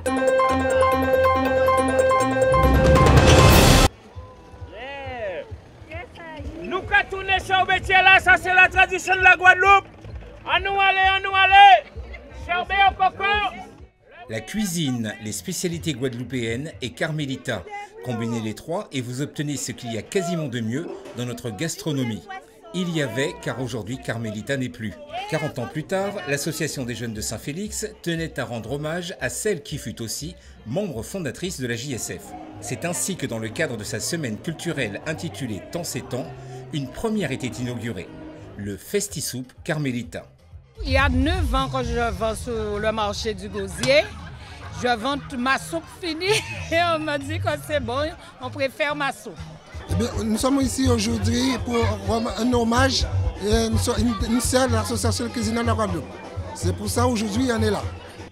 Nous quand tourner sur le métier là, ça c'est la tradition de la Guadeloupe. À nous aller. Cherbet au coco. La cuisine, les spécialités guadeloupéennes et Carmelita. Combinez les trois et vous obtenez ce qu'il y a quasiment de mieux dans notre gastronomie. Il y avait, car aujourd'hui Carmelita n'est plus. 40 ans plus tard, l'association des jeunes de Saint-Félix tenait à rendre hommage à celle qui fut aussi membre fondatrice de la JSF. C'est ainsi que dans le cadre de sa semaine culturelle intitulée Temps c'est temps, une première était inaugurée, le Festisoup Carmelita. Il y a 9 ans que je vends sur le marché du Gosier. Je vends ma soupe finie et on m'a dit que c'est bon, on préfère ma soupe. Eh bien, nous sommes ici aujourd'hui pour rendre un hommage à une sœur de l'association de cuisine de la Guadeloupe. C'est pour ça aujourd'hui on est là.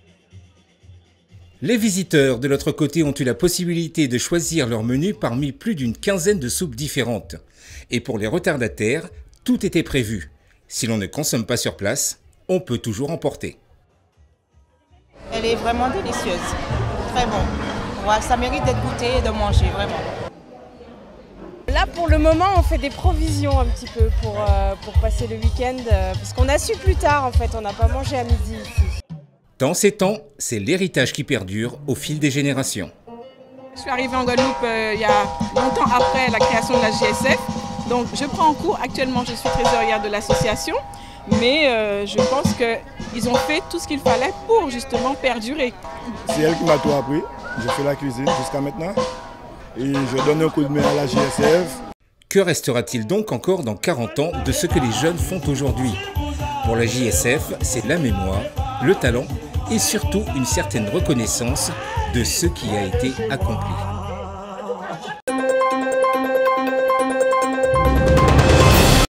Les visiteurs de l'autre côté ont eu la possibilité de choisir leur menu parmi plus d'une quinzaine de soupes différentes. Et pour les retardataires, tout était prévu. Si l'on ne consomme pas sur place, on peut toujours emporter. Elle est vraiment délicieuse, très bon. Ouais, ça mérite d'être goûté et de manger, vraiment. Là, pour le moment, on fait des provisions un petit peu pour passer le week-end, parce qu'on a su plus tard, en fait, on n'a pas mangé à midi ici. Temps c'est temps, c'est l'héritage qui perdure au fil des générations. Je suis arrivée en Guadeloupe il y a longtemps après la création de la JSF. Donc je prends en cours, actuellement je suis trésorière de l'association, mais je pense qu'ils ont fait tout ce qu'il fallait pour justement perdurer. C'est elle qui m'a tout appris, je fais la cuisine jusqu'à maintenant et je donne un coup de main à la JSF. Que restera-t-il donc encore dans 40 ans de ce que les jeunes font aujourd'hui? Pour la JSF, c'est la mémoire, le talent et surtout une certaine reconnaissance de ce qui a été accompli.